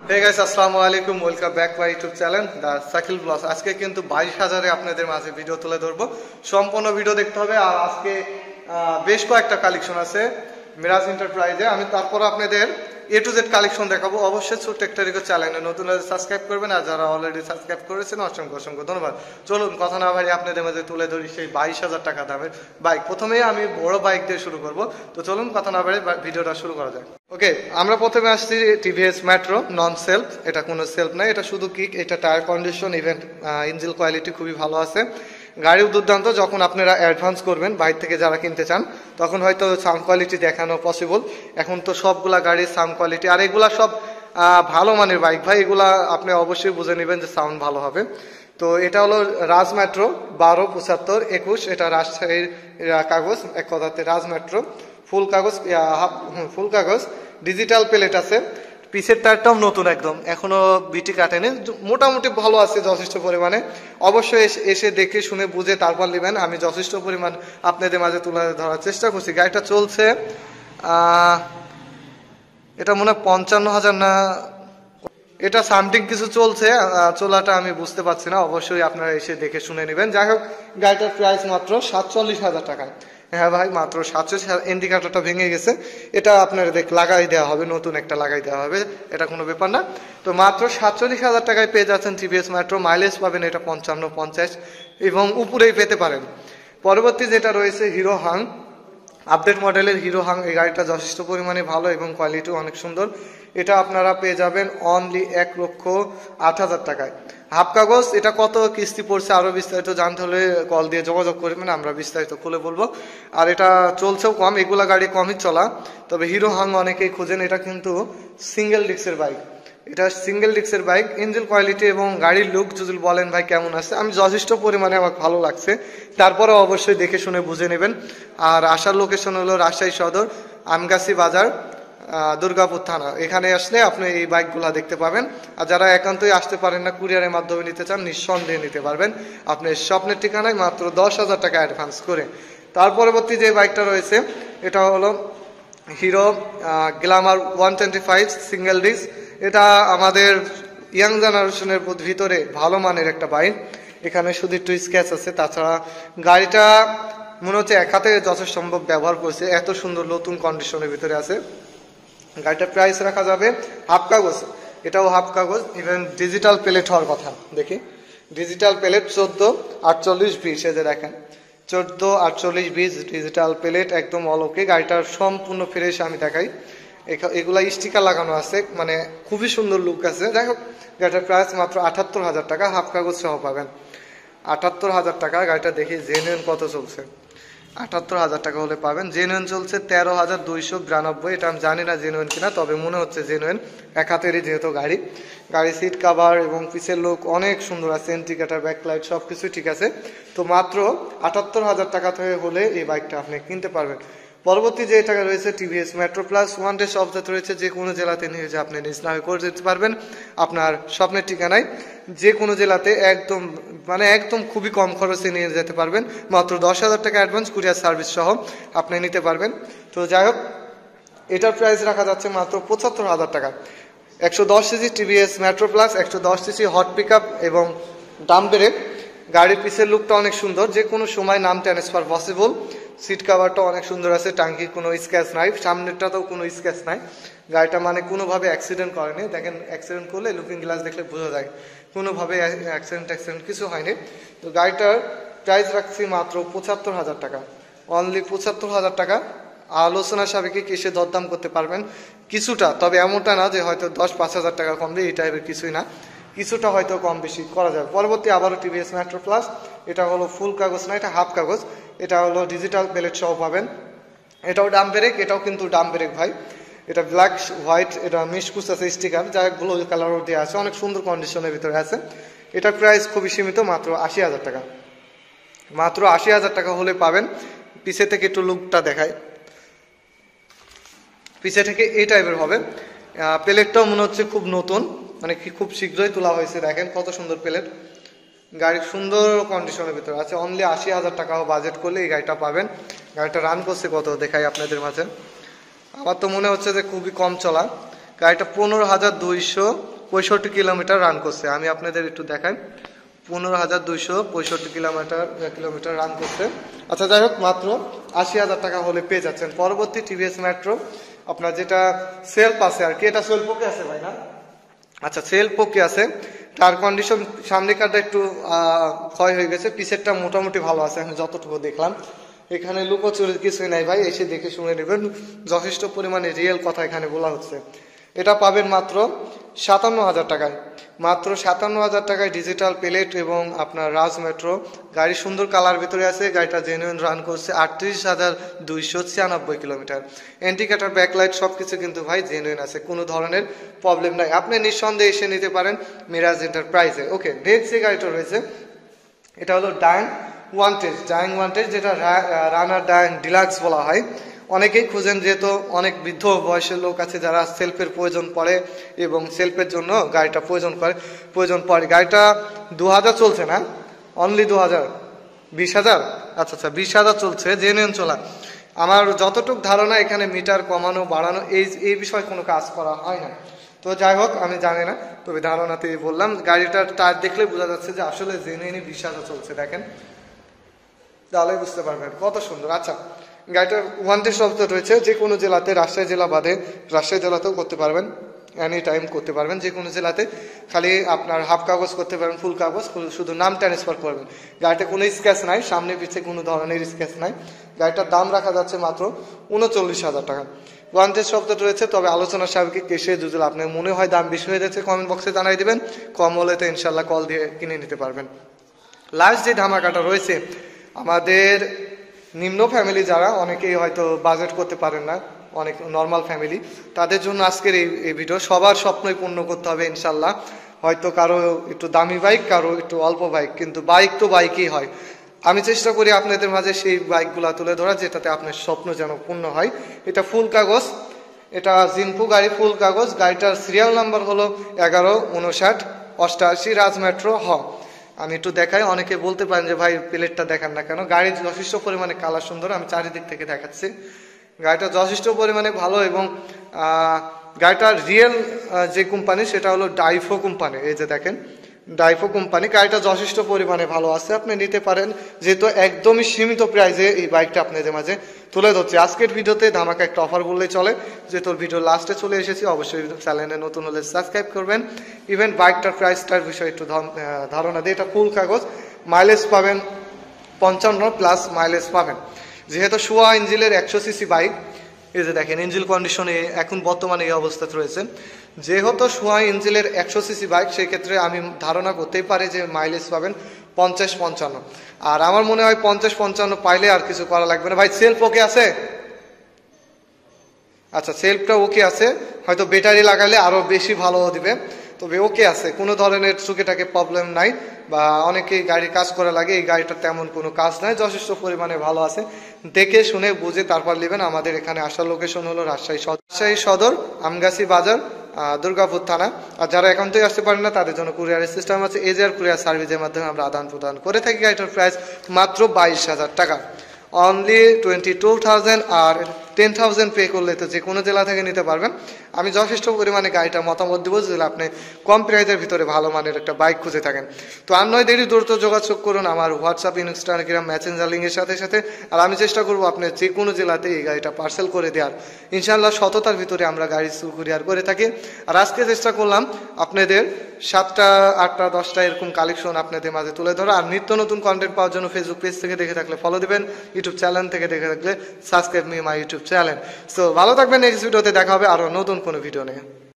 Hey guys, আসসালামু আলাইকুম, welcome back my YouTube channel the Shakil blogs. আজকে কিন্তু 22,000-এ আপনাদের মাঝে ভিডিও তুলে ধরবো। সম্পূর্ণ ভিডিও দেখতে হবে। আর আজকে বেশ কয়েকটা কালেকশন আছে মিরাজ এন্টারপ্রাইজে। আমি তারপর আপনাদের A to Z কালেকশন দেখাবো। অবশ্যই ছোট্ট একটা রিকোয়েস্ট, চ্যানেলে নতুন হলে সাবস্ক্রাইব করবেন, আর যারা অলরেডি সাবস্ক্রাইব করেছেন অসংখ্য অসংখ্য ধন্যবাদ। চলুন কথা না বাড়িয়ে আপনাদের মাঝে তুলে ধরি সেই 22,000 টাকা দামের বাইক। প্রথমেই আমি বড় বাইক দিয়ে শুরু করব। তো চলুন কথা না বাড়িয়ে ভিডিওটা শুরু করা যায়। ওকে, আমরা প্রথমে আসছি টিভিএস মেট্রো নন সেলফ। এটা কোনো সেলফ নাই, এটা শুধু কিক। এটা tyre condition, even engine quality খুবই ভালো আছে। গাড়িও দুর্দান্ত। যখন আপনারা অ্যাডভান্স করবেন বাইরে থেকে যারা কিনতে চান, তখন হয়তো সাউন্ড কোয়ালিটি দেখানো পসিবল। এখন তো সবগুলা গাড়ির সাউন্ড কোয়ালিটি, আর এগুলা সব ভালো মানের বাইক ভাই। এগুলা আপনি অবশ্যই বুঝে নেবেন যে সাউন্ড ভালো হবে। তো এটা হলো রাজ মেট্রো 127521। এটা রাজশাহীর কাগজ, এক কথাতে রাজ মেট্রো ফুল কাগজ, ফুল কাগজ। ডিজিটাল প্লেট আছে। পিছের টায়ারটাও নতুন একদম, এখনো বিটি কাটেনি। মোটামুটি ভালো আছে যথেষ্ট পরিমাণে। অবশ্যই এসে দেখে শুনে বুঝে তারপর নেবেন। আমি যথেষ্ট পরিমাণ আপনাদের মাঝে তুলে ধরার চেষ্টা করছি। গাড়িটা চলছে এটা মনে হয় 55,000 না, এটা সামথিং কিছু চলছে। চলাটা আমি বুঝতে পারছি না, অবশ্যই আপনারা এসে দেখে শুনে নেবেন। যাই হোক, গাড়িটার প্রাইস মাত্র 47,000 টাকা। হ্যাঁ ভাই, মাত্র 47,000। ইন্ডিকেটরটা ভেঙে গেছে, এটা আপনার লাগাই দেওয়া হবে, নতুন একটা লাগাই দেওয়া হবে, এটা কোনো ব্যাপার না। তো মাত্র 47,000 টাকায় পেয়ে যাচ্ছেন টিভিএস মেট্রো। মাইলেজ পাবেন এটা 55-50 এবং উপরেই পেতে পারেন। পরবর্তী যেটা রয়েছে হিরো হাং, আপডেট মডেলের হিরো হাং। এই গাড়িটা যথেষ্ট পরিমাণে ভালো এবং কোয়ালিটিও অনেক সুন্দর। এটা আপনারা পেয়ে যাবেন অনলি 1,08,000 টাকায়। হাফ কাগজ। এটা কত কিস্তি পড়ছে আরো বিস্তারিত জানতে হলে কল দিয়ে যোগাযোগ করবেন, আমরা বিস্তারিত খুলে বলবো। আর এটা চলছেও কম, এগুলা গাড়ি কমই চলা। তবে হিরো হাং অনেকেই খোঁজেন। এটা কিন্তু সিঙ্গেল ডিস্কের বাইক, এটা সিঙ্গেল ডিস্কের বাইক। ইঞ্জিন কোয়ালিটি এবং গাড়ির লুক যদি বলেন ভাই কেমন আছে, আমি যথেষ্ট পরিমাণে আমার ভালো লাগছে। তারপরে অবশ্যই দেখে শুনে বুঝে নেবেন। আর আসার লোকেশন হলো রাজশাহী সদর, আমগাছি বাজার, দুর্গাপুর থানা। এখানে আসলে আপনি এই বাইকগুলা দেখতে পাবেন। আর যারা একান্তই আসতে পারেন না, কুরিয়ারের মাধ্যমে নিতে চান, নিঃসন্দেহে নিতে পারবেন আপনার স্বপ্নের ঠিকানায় মাত্র 10,000 টাকা অ্যাডভান্স করে। তার পরবর্তী যে বাইকটা রয়েছে এটা হলো হিরো গ্ল্যামার 125 সিঙ্গেল ডিস্ক। এটা আমাদের ইয়াং জেনারেশনের ভিতরে ভালো মানের একটা বাইক। এখানে শুধু একটু স্ক্র্যাচ আছে, তাছাড়া গাড়িটা মনে হচ্ছে এক হাতে যথেষ্ট সম্ভব ব্যবহার করছে, এত সুন্দর নতুন কন্ডিশনের ভিতরে আছে। গাড়িটার প্রাইস রাখা যাবে হাফ কাগজ, এটাও হাফ কাগজ। ইভেন ডিজিটাল প্লেট হওয়ার কথা। দেখি ডিজিটাল প্লেট 144820, এই যে দেখেন 144820 ডিজিটাল প্লেট, একদম অলকে। গাড়িটার সম্পূর্ণ ফ্রেশ আমি দেখাই। এগুলা স্টিকার লাগানো আছে, মানে খুবই সুন্দর লুক আছে। যাই হোক, গাড়িটার প্রাইস মাত্র 78,000 টাকা, হাফ কাগজ সহ পাবেন 78,000 টাকা। গাড়িটা দেখি জেনুইন কত চলছে। 78,000 টাকা হলে পাবেন। জেনুইন চলছে 13,292। এটা আমি জানি না জেনুইন কিনা, তবে মনে হচ্ছে জেনুইন, এক হাতেরই যেহেতু গাড়ি। গাড়ি সিট কাভার এবং পিছের লুক অনেক সুন্দর আছে, ইন্ডিকেটর, ব্যাকলাইট সব কিছুই ঠিক আছে। তো মাত্র 78,000 টাকা থেকে হলে এই বাইকটা আপনি কিনতে পারবেন। পরবর্তী যে টাকা রয়েছে টিভিএস মেট্রো প্লাস 1 ডে সবজাত রয়েছে। যে কোনো জেলাতে নিয়ে যে আপনি নিজ নামে করে যেতে পারবেন আপনার স্বপ্নের ঠিকানায়। যে কোনো জেলাতে একদম একদম খুবই কম খরচে নিয়ে যেতে পারবেন। মাত্র 10,000 টাকা অ্যাডভান্স, কুরিয়ার সার্ভিস সহ আপনি নিতে পারবেন। তো যাই হোক, এটার প্রাইস রাখা যাচ্ছে মাত্র 75,000 টাকা। 110 CC TVS Metro Plus, 110 CC hot pick up এবং ডাম ব্রেক। গাড়ির পিছের লুকটা অনেক সুন্দর, যে কোনো সময় নাম ট্রান্সফার পসিবল। সিট কাভারটা অনেক সুন্দর আছে, টাঙ্কি কোনো স্ক্র্যাচ নাই, সামনেরটাতেও কোনো স্ক্র্যাচ নাই। গাড়িটা কোনোভাবে অ্যাক্সিডেন্ট করেনি। দেখেন, অ্যাক্সিডেন্ট করলে লুকিং গ্লাস দেখলে বোঝা যায় কোনোভাবে অ্যাক্সিডেন্ট কিছু হয়নি। তো গাড়িটার প্রাইস রাখছি মাত্র 75,000 টাকা, অনলি 75,000 টাকা। আলোচনা সাপেক্ষে কিসে দরদাম করতে পারবেন কিছুটা, তবে এমনটা না যে হয়তো 10-5,000 টাকা কমবে, এই টাইপের কিছুই না, কিছুটা হয়তো কম বেশি করা যাবে। পরবর্তী আবারও টিভিএস মেট্রো প্লাস। এটা হলো ফুল কাগজ না, এটা হাফ কাগজ। এটা হলো ডিজিটাল প্লেট সহ পাবেন। এটাও ডাম ব্রেক, এটাও কিন্তু ডাম ব্রেক ভাই। এটা ব্ল্যাক হোয়াইট, এটা মিশকুস আছে স্টিকার, যা ব্লু কালারও দেওয়া আছে, অনেক সুন্দর কন্ডিশনের ভিতরে আছে। এটার প্রাইস খুবই সীমিত, মাত্র 80,000 টাকা। মাত্র 80,000 টাকা হলে পাবেন। পিছে থেকে একটু লুকটা দেখায়, পিছে থেকে এই টাইপের হবে। প্লেটটাও মনে হচ্ছে খুব নতুন, কি খুব শীঘ্রই তোলা হয়েছে। দেখেন কত সুন্দর প্লেট, গাড়ির সুন্দর কন্ডিশনের ভিতরে আছে। অনলি 80,000 টাকাও বাজেট করলে এই গাড়িটা পাবেন। গাড়িটা রান করছে কত দেখাই আপনাদের মাঝে। আমার তো মনে হচ্ছে যে খুবই কম চলা। গাড়িটা 15,200 65 কিলোমিটার রান করছে। আমি আপনাদের একটু দেখাই, 15,265 কিলোমিটার রান করছে। আচ্ছা যাই হোক, মাত্র 80,000 টাকা হলে পেয়ে যাচ্ছেন। পরবর্তী টিভিএস মেট্রো, আপনার যেটা সেলফ আছে আর কি, এটা সেলফ ওকে আছে ভাই না? আচ্ছা সেলফ ওকে আছে। টায়ার কন্ডিশন সামনেকারটা একটু ক্ষয় হয়ে গেছে, পিছেরটা মোটামুটি ভালো আছে আমি যতটুকু দেখলাম। এখানে লুকোচুরির কিছুই নাই ভাই, এসে দেখে শুনে নেবেন, যথেষ্ট পরিমাণে রিয়েল কথা এখানে বলা হচ্ছে। এটা পাবেন মাত্র 57,000 টাকায়। মাত্র 57,000 টাকায় ডিজিটাল প্লেট এবং আপনার রাজ মেট্রো গাড়ি, সুন্দর কালার ভিতরে আছে। গাড়িটা জেনুইন রান করছে 38,296 কিলোমিটার। ইন্ডিকেটর, ব্যাকলাইট সবকিছু কিন্তু ভাই জেনুইন আছে, কোনো ধরনের প্রবলেম নাই। আপনি নিঃসন্দেহে এসে নিতে পারেন মিরাজ এন্টারপ্রাইজে। ওকে, নেক্সট যে গাড়িটা রয়েছে এটা হলো ডাইং ওয়ান্টেজ, যেটা রানার ডাইং ডিলাক্স বলা হয়। অনেকেই খুঁজেন, যেহেতু অনেক বৃদ্ধ বয়সের লোক আছে যারা সেলফের প্রয়োজন পড়ে এবং সেলফের জন্য গাড়িটা প্রয়োজন পড়ে। গাড়িটা 2000 চলছে না, অনলি 2000, 20,000। আচ্ছা 20,000 চলছে, জেনুইন চলা। আমার যতটুকু ধারণা এখানে মিটার কমানো বাড়ানো এই বিষয়ে কোনো কাজ করা হয় না। তো যাই হোক, আমি জানি না, তবে ধারণাতেই বললাম। গাড়িটার টায়ার দেখলে বোঝা যাচ্ছে যে আসলে জেনুইনই 20,000 চলছে, দেখেন তাহলে বুঝতে পারবেন কত সুন্দর। আচ্ছা, গাড়িটার ওয়ান্টেড শব্দ রয়েছে যে কোনো জেলাতে, রাজশাহী জেলা বাদে রাজশাহী জেলাতেও করতে পারবেন, এনি টাইম করতে পারবেন যে কোনো জেলাতে। খালি আপনার হাফ কাগজ করতে পারবেন, ফুল কাগজ, শুধু নাম ট্রান্সফার করবেন। গাড়িটা কোনো স্ক্র্যাচ নাই, সামনে পিছিয়ে কোনো ধরনের স্ক্র্যাচ নাই। গাড়িটার দাম রাখা যাচ্ছে মাত্র 39,000 টাকা। ওয়ান্টেড শব্দ রয়েছে, তবে আলোচনার সাপেক্ষে কেসে যদি আপনার মনে হয় দাম বেশি হয়ে যাচ্ছে, কমেন্ট বক্সে জানাই দিবেন। কম হলে তো ইনশাল্লাহ কল দিয়ে কিনে নিতে পারবেন। লাস্ট যে ধামাকাটা রয়েছে, আমাদের নিম্ন ফ্যামিলি যারা, অনেকেই হয়তো বাজেট করতে পারেন না, অনেক নর্মাল ফ্যামিলি, তাদের জন্য আজকের এই ভিডিও। সবার স্বপ্নই পূর্ণ করতে হবে ইনশাল্লাহ। হয়তো কারো একটু দামি বাইক, কারো একটু অল্প বাইক, কিন্তু বাইক তো বাইকই হয়। আমি চেষ্টা করি আপনাদের মাঝে সেই বাইকগুলা তুলে ধরা যেটাতে আপনার স্বপ্ন যেন পূর্ণ হয়। এটা ফুল কাগজ, এটা জিনপু গাড়ি, ফুল কাগজ। গাড়িটার সিরিয়াল নাম্বার হলো 115988 রাজ মেট্রো হ। আমি একটু দেখাই, অনেকে বলতে পারেন যে ভাই প্লেটটা দেখান না কেন। গাড়ির যথেষ্ট পরিমাণে কালার সুন্দর, আমি চারিদিক থেকে দেখাচ্ছি। গাড়িটা যথেষ্ট পরিমাণে ভালো এবং গাড়িটার রিয়েল যে কোম্পানি সেটা হলো ডাইফো কোম্পানি। এই যে দেখেন ডাইফো কোম্পানি, গাড়িটা যথেষ্ট পরিমাণে ভালো আছে, আপনি নিতে পারেন। যেহেতু একদমই সীমিত প্রাইসে এই বাইকটা আপনাদের মাঝে তুলে ধরছি। আজকের ভিডিওতে ধামাকা একটা অফার বললেই চলে, যেহেতু ভিডিও লাস্টে চলে এসেছি। অবশ্যই চ্যানেলে নতুন হলে সাবস্ক্রাইব করবেন। ইভেন বাইকটার প্রাইসটার বিষয়ে একটু ধারণা দিই। এটা ফুল কাগজ, মাইলেজ পাবেন 55 প্লাস মাইলেজ পাবেন। যেহেতু সোয়া ইঞ্জিনের 100cc বাইক, এই যে দেখেন ইঞ্জিন কন্ডিশনে এখন বর্তমানে এই অবস্থাতে রয়েছে। যেহেতু সোয়া ইঞ্জিনের 100cc বাইক, সেই ক্ষেত্রে আমি ধারণা করতেই পারি যে মাইলেজ পাবেন 50-55। আর আমার মনে হয় 50-55 পাইলে আর কিছু করা লাগবে না। ভাই সেলফ ওকে আছে? আচ্ছা সেলফটা ওকে আছে, হয়তো ব্যাটারি লাগালে আরো বেশি ভালো দিবে, তবে ওকে আছে, কোনো ধরনের চুকেটাকে প্রবলেম নাই। বা অনেকেই গাড়ি কাজ করা লাগে, এই গাড়িটা তেমন কোনো কাজ নাই, যথেষ্ট পরিমাণে ভালো আছে। দেখে শুনে বুঝে তারপর নেবেন। আমাদের এখানে আসার লোকেশন হলো রাজশাহী সদর, আমগাছি বাজার, দুর্গাপুর থানা। আর যারা এখন থেকে আসতে পারেন না তাদের জন্য কুরিয়ারের সিস্টেম আছে, এজিআর কুরিয়ার সার্ভিসের মাধ্যমে আমরা আদান প্রদান করে থাকি। গাড়িটার প্রাইস মাত্র 22,000 টাকা, অনলি 22,000। আর 10,000 পে করলে তো যে কোনো জেলা থেকে নিতে পারবেন। আমি যথেষ্ট পরিমাণে গাড়িটা মতামত দেবো যদি আপনি কম প্রাইসের ভিতরে ভালো মানের একটা বাইক খুঁজে থাকেন। তো আর নয় দেরি, দ্রুত যোগাযোগ করুন আমার হোয়াটসঅ্যাপ, ইনস্টাগ্রাম, মেসেঞ্জার লিঙ্কের সাথে। আর আমি চেষ্টা করবো আপনার যে কোনো জেলাতে এই গাড়িটা পার্সেল করে দেওয়ার। ইনশাআল্লাহ সততার ভিতরে আমরা গাড়ি কুরিয়ার করে থাকি। আর আজকে চেষ্টা করলাম আপনাদের 7টা 8টা 10টা এরকম কালেকশন আপনাদের মাঝে তুলে ধরা। আর নিত্য নতুন কন্টেন্ট পাওয়ার জন্য ফেসবুক পেজ থেকে দেখে থাকলে ফলো দিবেন, ইউটিউব চ্যানেল থেকে দেখে থাকলে subscribe me my YouTube channel. So ভালো থাকবেন, নেক্সট ভিডিওতে দেখা হবে আরো নতুন কোনো ভিডিও নিয়ে।